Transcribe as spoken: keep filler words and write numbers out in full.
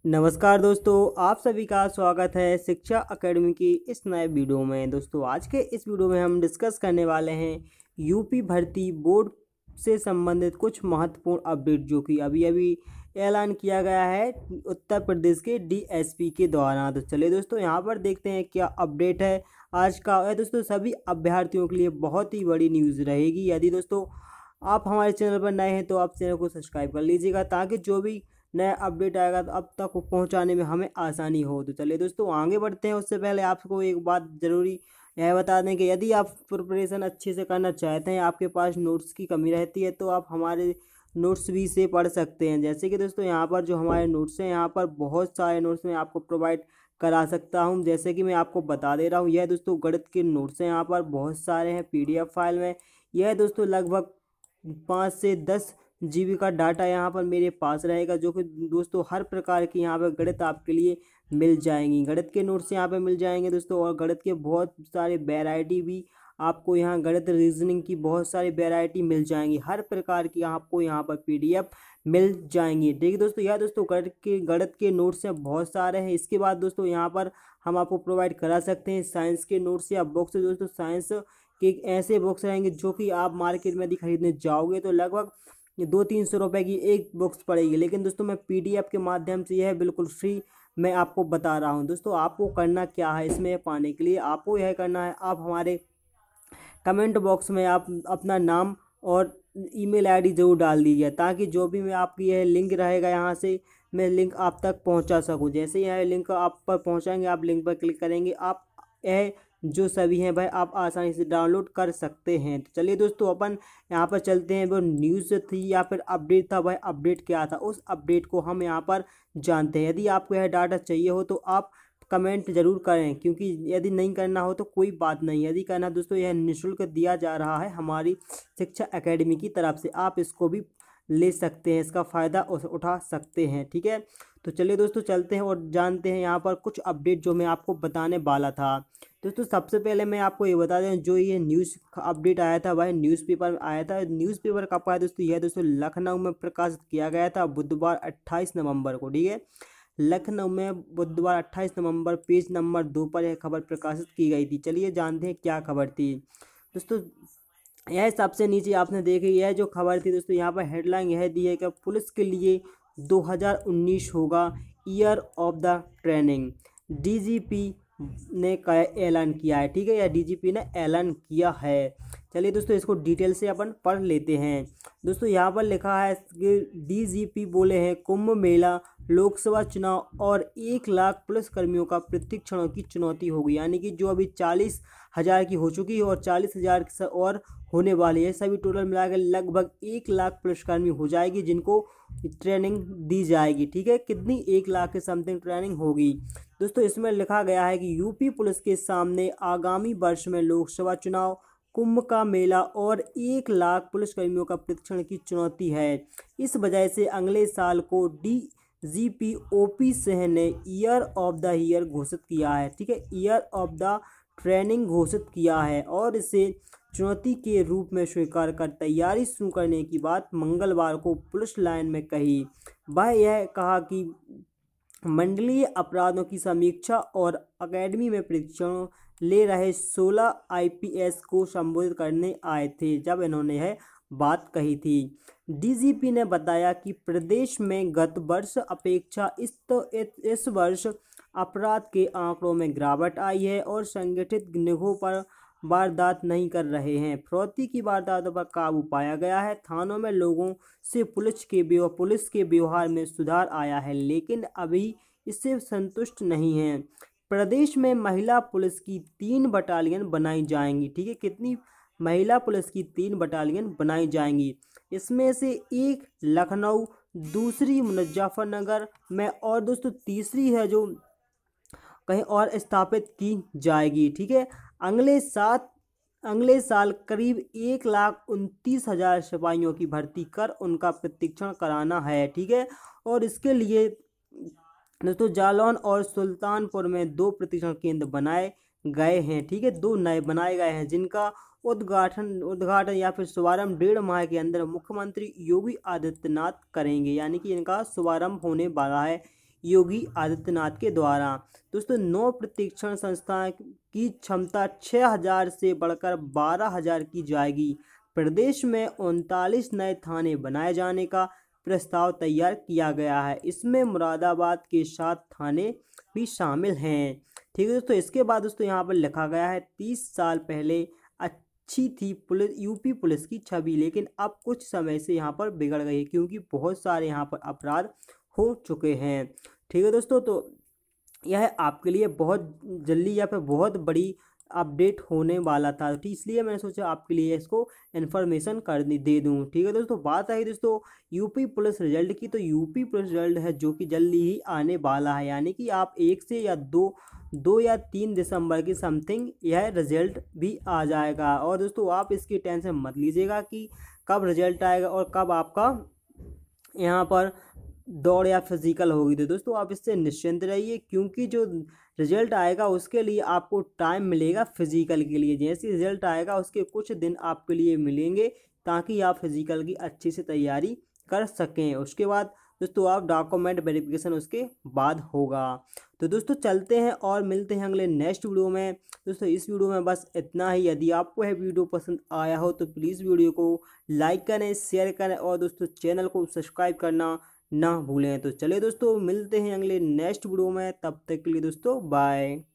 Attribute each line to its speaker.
Speaker 1: नमस्कार दोस्तों, आप सभी का स्वागत है शिक्षा अकेडमी की इस नए वीडियो में। दोस्तों आज के इस वीडियो में हम डिस्कस करने वाले हैं यूपी भर्ती बोर्ड से संबंधित कुछ महत्वपूर्ण अपडेट जो कि अभी अभी ऐलान किया गया है उत्तर प्रदेश के डीएसपी के द्वारा। तो चलिए दोस्तों यहाँ पर देखते हैं क्या अपडेट है आज का। है दोस्तों सभी अभ्यर्थियों के लिए बहुत ही बड़ी न्यूज़ रहेगी। यदि दोस्तों आप हमारे चैनल पर नए हैं तो आप चैनल को सब्सक्राइब कर लीजिएगा ताकि जो भी नया अपडेट आएगा तो अब तक वो पहुंचाने में हमें आसानी हो। तो चलिए दोस्तों आगे बढ़ते हैं। उससे पहले आपको एक बात ज़रूरी यह बता दें कि यदि आप प्रिपरेशन अच्छे से करना चाहते हैं, आपके पास नोट्स की कमी रहती है, तो आप हमारे नोट्स भी से पढ़ सकते हैं। जैसे कि दोस्तों यहाँ पर जो हमारे नोट्स हैं, यहाँ पर बहुत सारे नोट्स मैं आपको प्रोवाइड करा सकता हूँ। जैसे कि मैं आपको बता दे रहा हूँ, यह दोस्तों गणित के नोट्स हैं, यहाँ पर बहुत सारे हैं पीडीएफ फाइल में। यह दोस्तों लगभग पाँच से दस जीबी का डाटा यहाँ पर मेरे पास रहेगा, जो कि दोस्तों हर प्रकार की यहाँ पर गणित आपके लिए मिल जाएंगी। गणित के नोट्स यहाँ पे मिल जाएंगे दोस्तों, और गणित के बहुत सारे वैरायटी भी आपको यहाँ गणित रीजनिंग की बहुत सारी वैरायटी मिल जाएंगी। हर प्रकार की आपको यहाँ पर पीडीएफ मिल जाएंगी। देखिए दोस्तों यह दोस्तों गणित के गणित के नोट्स हैं बहुत सारे हैं। इसके बाद दोस्तों यहाँ पर हम आपको प्रोवाइड करा सकते हैं साइंस के नोट्स या बुक्स। दोस्तों साइंस के ऐसे बुक्स रहेंगे जो कि आप मार्केट में यदि खरीदने जाओगे तो लगभग दो तीन सौ रुपए की एक बुक्स पड़ेगी, लेकिन दोस्तों मैं पीडीएफ के माध्यम से यह बिल्कुल फ्री मैं आपको बता रहा हूं। दोस्तों आपको करना क्या है, इसमें पाने के लिए आपको यह करना है, आप हमारे कमेंट बॉक्स में आप अपना नाम और ईमेल आईडी जरूर डाल दीजिए, ताकि जो भी मैं आपकी यह लिंक रहेगा यहाँ से मैं लिंक आप तक पहुँचा सकूँ। जैसे ही यह लिंक आप पर पहुँचाएंगे, आप लिंक पर क्लिक करेंगे, आप यह जो सभी हैं भाई आप आसानी से डाउनलोड कर सकते हैं। तो चलिए दोस्तों अपन यहाँ पर चलते हैं। वो न्यूज़ थी या फिर अपडेट था, भाई अपडेट क्या था, उस अपडेट को हम यहाँ पर जानते हैं। यदि आपको यह डाटा चाहिए हो तो आप कमेंट जरूर करें, क्योंकि यदि नहीं करना हो तो कोई बात नहीं। यदि करना दोस्तों यह निःशुल्क दिया जा रहा है हमारी शिक्षा एकेडमी की तरफ से, आप इसको भी ले सकते हैं, इसका फ़ायदा उठा सकते हैं। ठीक है, तो चलिए दोस्तों चलते हैं और जानते हैं यहाँ पर कुछ अपडेट जो मैं आपको बताने वाला था। दोस्तों सबसे पहले मैं आपको ये बता दें, जो ये न्यूज़ अपडेट आया था वह न्यूज़पेपर में आया था। न्यूज़पेपर कब आया दोस्तों, यह दोस्तों लखनऊ में प्रकाशित किया गया था बुधवार अट्ठाईस नवंबर को। ठीक है, लखनऊ में बुधवार अट्ठाईस नवंबर पेज नंबर दो पर यह खबर प्रकाशित की गई थी। चलिए जानते हैं क्या खबर थी दोस्तों। यह सबसे नीचे आपने देखी यह जो खबर थी दोस्तों, यहाँ पर हेडलाइन यह दी है कि पुलिस के लिए दो हज़ार उन्नीस होगा year of the training, DGP ने का ऐलान किया है। ठीक है, या डीजीपी ने ऐलान किया है। चलिए दोस्तों इसको डिटेल से अपन पढ़ लेते हैं। दोस्तों यहाँ पर लिखा है कि डीजीपी बोले हैं कुंभ मेला, लोकसभा चुनाव और एक लाख पुलिसकर्मियों का प्रशिक्षण की चुनौती होगी। यानी कि जो अभी चालीस हज़ार की हो चुकी है और चालीस हज़ार और होने वाली है, सभी टोटल मिलाकर लगभग एक लाख पुलिसकर्मी हो जाएगी जिनको ट्रेनिंग दी जाएगी। ठीक है, कितनी, एक लाख के समथिंग ट्रेनिंग होगी। दोस्तों इसमें लिखा गया है कि यूपी पुलिस के सामने आगामी वर्ष में लोकसभा चुनाव, कुंभ का मेला और एक लाख पुलिसकर्मियों का प्रशिक्षण की चुनौती है। इस वजह से अगले साल को डी जीपी ओपी सिंह ने ईयर ऑफ द ईयर घोषित किया है। ठीक है, ईयर ऑफ द ट्रेनिंग घोषित किया है और इसे चुनौती के रूप में स्वीकार कर तैयारी शुरू करने की बात मंगलवार को पुलिस लाइन में कही। वह यह कहा कि मंडलीय अपराधों की समीक्षा और अकेडमी में प्रशिक्षण ले रहे सोलह आईपीएस को संबोधित करने आए थे जब इन्होंने यह बात कही थी। डीजीपी ने बताया कि प्रदेश में गत वर्ष अपेक्षा इस तो इस वर्ष अपराध के आंकड़ों में गिरावट आई है और संगठित गिरोहों पर वारदात नहीं कर रहे हैं। फौती की वारदातों पर काबू पाया गया है। थानों में लोगों से पुलिस के पुलिस के व्यवहार में सुधार आया है, लेकिन अभी इससे संतुष्ट नहीं हैं। प्रदेश में महिला पुलिस की तीन बटालियन बनाई जाएंगी। ठीक है, कितनी, महिला पुलिस की तीन बटालियन बनाई जाएंगी। इसमें से एक लखनऊ, दूसरी मुजफ्फरनगर में और दोस्तों तीसरी है जो कहीं और स्थापित की जाएगी। ठीक है, अगले सात अगले साल करीब एक लाख उनतीस हजार सिपाहियों की भर्ती कर उनका प्रशिक्षण कराना है। ठीक है, और इसके लिए दोस्तों जालौन और सुल्तानपुर में दो प्रशिक्षण केंद्र बनाए गए हैं। ठीक है, दो नए बनाए गए हैं जिनका उद्घाटन उद्घाटन या फिर शुभारंभ डेढ़ माह के अंदर मुख्यमंत्री योगी आदित्यनाथ करेंगे। यानी कि इनका शुभारंभ होने वाला है योगी आदित्यनाथ के द्वारा। दोस्तों नौ प्रशिक्षण संस्थाएं की क्षमता छः हज़ार से बढ़कर बारह हज़ार की जाएगी। प्रदेश में उनतालीस नए थाने बनाए जाने का प्रस्ताव तैयार किया गया है। इसमें मुरादाबाद के सात थाने भी शामिल हैं। ठीक है दोस्तों, इसके बाद दोस्तों यहाँ पर लिखा गया है तीस साल पहले अच्छी थी पुलिस यूपी पुलिस की छवि, लेकिन अब कुछ समय से यहाँ पर बिगड़ गई है क्योंकि बहुत सारे यहाँ पर अपराध हो चुके हैं। ठीक है दोस्तों, तो यह आपके लिए बहुत जल्दी या फिर बहुत बड़ी अपडेट होने वाला था, तो इसलिए मैंने सोचा आपके लिए इसको इन्फॉर्मेशन कर दे दूं। ठीक है दोस्तों, बात आई दोस्तों यूपी पुलिस रिजल्ट की, तो यूपी पुलिस रिजल्ट है जो कि जल्दी ही आने वाला है, यानी कि आप एक से या दो दो या तीन दिसंबर की समथिंग यह रिजल्ट भी आ जाएगा। और दोस्तों आप इसकी टेंशन मत लीजिएगा कि कब रिजल्ट आएगा और कब आपका यहाँ पर दौड़ या फिजिकल होगी। तो दोस्तों आप इससे निश्चिंत रहिए क्योंकि जो रिजल्ट आएगा उसके लिए आपको टाइम मिलेगा फिजिकल के लिए। जैसे रिजल्ट आएगा उसके कुछ दिन आपके लिए मिलेंगे ताकि आप फिजिकल की अच्छे से तैयारी कर सकें। उसके बाद दोस्तों आप डॉक्यूमेंट वेरिफिकेशन उसके बाद होगा। तो दोस्तों चलते हैं और मिलते हैं अगले नेक्स्ट वीडियो में। दोस्तों इस वीडियो में बस इतना ही। यदि आपको यह वीडियो पसंद आया हो तो प्लीज़ वीडियो को लाइक करें, शेयर करें और दोस्तों चैनल को सब्सक्राइब करना ना भूलें। तो चलिए दोस्तों मिलते हैं अगले नेक्स्ट वीडियो में, तब तक के लिए दोस्तों बाय।